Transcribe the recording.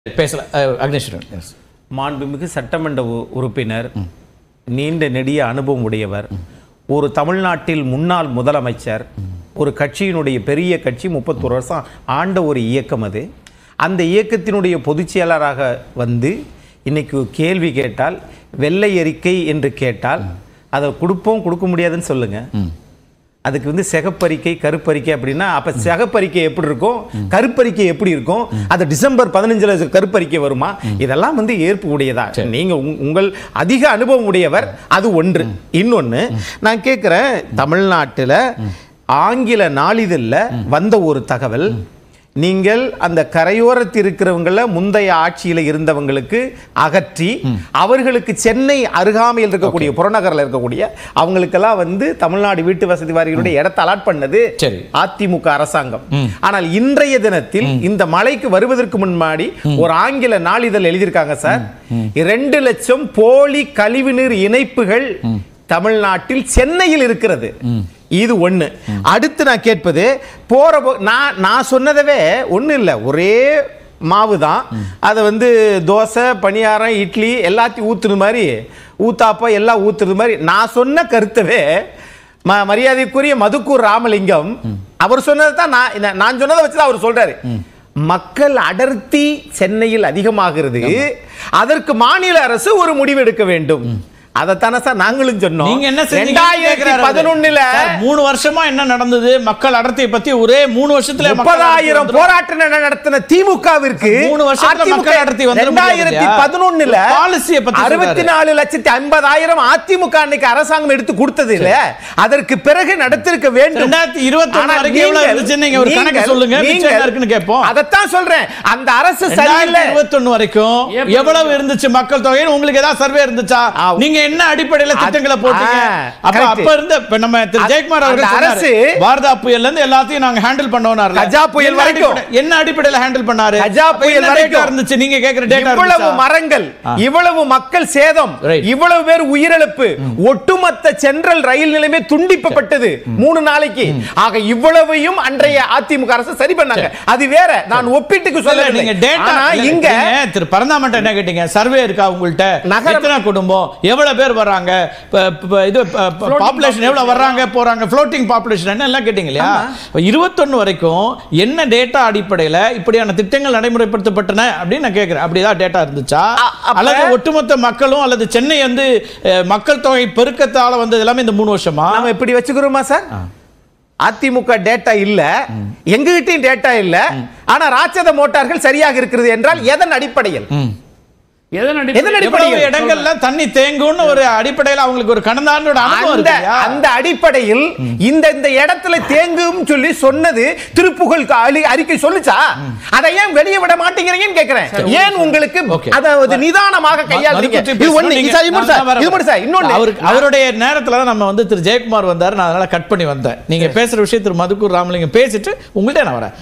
மாண்புமிகு சட்டமன்ற உறுப்பினர், நீண்ட நெடிய அனுபவம் உடையவர், ஒரு தமிழ்நாட்டில் முன்னாள் முதலமைச்சர், ஒரு கட்சியினுடைய பெரிய கட்சி 31 வருஷம் ஆண்ட ஒரு இயக்கம். அது அந்த இயக்கத்தினுடைய பொதுச் செயலராக வந்து இன்னைக்கு கேள்வி கேட்டால், வெள்ளை அறிக்கை என்று கேட்டால் அதை கொடுப்போம் கொடுக்க முடியாதுன்னு சொல்லுங்க. அதுக்கு வந்து சிகப்பறிக்கை கருப்பறிக்கை அப்படின்னா அப்ப சிகப்பறிக்கை எப்படி இருக்கும், கருப்பறிக்கை எப்படி இருக்கும், அது டிசம்பர் 15 கருப்பறிக்கை வருமா? இதெல்லாம் வந்து ஏற்புடையதா? நீங்க உங்கள் அதிக அனுபவம் உடையவர், அது ஒன்று. இன்னொன்னு நான் கேட்கிறேன், தமிழ்நாட்டில் ஆங்கில நாளிதழில் வந்த ஒரு தகவல், நீங்கள் அந்த கரையோரத்தில் இருக்கிறவங்கள முந்தைய ஆட்சியில் இருந்தவங்களுக்கு அகற்றி அவர்களுக்கு சென்னை அருகாமையில் இருக்கக்கூடிய புறநகரில் இருக்கக்கூடிய அவங்களுக்கெல்லாம் வந்து தமிழ்நாடு வீட்டு வசதி வாரியங்களுடைய இடத்தை அலாட் பண்ணது அதிமுக அரசாங்கம். ஆனால் இன்றைய தினத்தில் இந்த மழைக்கு வருவதற்கு முன்னாடி ஒரு ஆங்கில நாளிதழ் எழுதியிருக்காங்க சார், 2 லட்சம் போலி கழிவுநீர் இணைப்புகள் தமிழ்நாட்டில் சென்னையில் இருக்கிறது. இது ஒண்ணு. அடுத்து நான் கேட்பது, நான் சொன்னதவே ஒண்ணு இல்லை, ஒரே மாவு தான். அதை வந்து தோசை பணியாரம் இட்லி எல்லாத்தையும் ஊத்துறது மாதிரி, ஊத்தாப்பா எல்லாம் ஊத்துறது மாதிரி நான் சொன்ன கருத்தவே மரியாதைக்குரிய மதுக்கூர் ராமலிங்கம் அவர் சொன்னதை தான் நான் சொன்னதை வச்சுதான் அவர் சொல்றாரு. மக்கள் அடர்த்தி சென்னையில் அதிகமாகிறது, அதற்கு மாநில அரசு ஒரு முடிவு எடுக்க வேண்டும். அதத்தானே சார் நாங்களும் சொன்னோம். நீங்க என்ன செஞ்சீங்க? 2011ல 3 வருஷமா என்ன நடந்தது? மக்கள் அடர்த்தியை பத்தி ஒரே 3 வருஷத்துல 30,000 போராட்டம் நடத்தின திமுகவிற்கு 3 வருஷத்துல மக்கள் அடர்த்தி வந்து 2011ல பாலிசியை பத்தி 64,50,000 அதிமுக அன்னைக்கு அரசாங்கம் எடுத்து கொடுத்தது இல்ல, அதற்கு பிறகு நடத்திருக்க வேண்டும். 2021 வரைக்கும் எவ்வளவு இருந்துச்சு நீங்க ஒரு கணக்கு சொல்லுங்க, மிச்சம் என்ன இருக்குன்னு கேட்போம். அதத்தான் சொல்றேன், அந்த அரசு சரியில்லை. 2021 வரைக்கும் எவ்வளவு இருந்துச்சு மக்கள் தொகை? உங்களுக்கு ஏதாவது சர்வே இருந்துச்சா? நீங்க என்ன அடிப்படையில் திட்டங்களை போட்டீங்க? அப்ப இருந்த நம்ம திரு ஜெயக்குமார் அவர்கள் அரசு வார்தா புயல்ல இருந்து எல்லாத்தையும் நாங்க ஹேண்டில் பண்ணோம்னாரு. கஜா புயல் வரைக்கும் என்ன அடிப்படையில் ஹேண்டில் பண்ணாரு? கஜா புயல் வரைக்கும் இருந்துச்சு. நீங்க கேக்குற டேட்டா, இவ்வளவு மரங்கள், இவ்வளவு மக்கள் சேதம், இவ்வளவு பேர் உயிரிழப்பு, ஒட்டுமொத்த சென்ட்ரல் ரயில் நிலையமே துண்டிக்கப்பட்டது 3 நாளைக்கு. ஆக இவ்வளவையும் அன்றைய அதிமுக அரசு சரி பண்ணாங்க. அது வேற, நான் ஒப்பிட்டுக்கு சொல்ல. நீங்க டேட்டா இங்க திரு பரந்தாமன் என்ன கேட்டீங்க? சர்வே இருக்கா உங்கள்ட்ட? எத்தனை குடும்பம், எவ்வளவு பேர் வராங்க, இது பாப்புலேஷன் எவ்வளவு வர்றாங்க போறாங்க, ஃப்ளோட்டிங் பாப்புலேஷன் எல்லாம் கேட்டீங்க இல்லையா? 21 வரைக்கும் என்ன டேட்டா அடிப்படையில் இப்படியான திட்டங்கள் நடைமுறைப்படுத்தப்பட்டன அப்படின்னு நான் கேட்கிறேன். அப்படிதான் டேட்டா இருந்துச்சா, அல்லது ஒட்டுமொத்த மக்களும் அல்லது சென்னை வந்து மக்கள் தொகை பெருக்கத்தால வந்து எல்லாமே இந்த 3 வருஷமா நாம இப்படி வச்சுக்கிறோமா சார்? அதிமுக டேட்டா இல்ல, எங்ககிட்டயும் டேட்டா இல்ல, ஆனா ராட்சத மோட்டார்கள் சரியாக இருக்கிறது என்றால் எதன் அடிப்படையில்? இடங்கள்ல தண்ணி தேங்கும்னு ஒரு அடிப்படையில் அவங்களுக்கு ஒரு கடந்த ஆண்டோட அனுபவம் இருக்கு. அந்த அடிப்படையில் இந்த இடத்துல தேங்கும் சொல்லி சொன்னது திருப்புகழ் அறிக்கை சொல்லுச்சா? அதை ஏன் வெளியே விட மாட்டேங்கிறீங்கன்னு கேக்குறேன். ஏன் உங்களுக்கு அதாவது நிதானமாக கையாளுறீங்க? அவருடைய நேரத்துல நம்ம வந்து திரு ஜெயக்குமார் வந்தாரு, நான் அதனால கட் பண்ணி வந்தேன். நீங்க பேசுற விஷயம் திரு மதுக்கூர் ராமலிங்கம் பேசிட்டு உங்கள்ட்ட நான் வரேன்.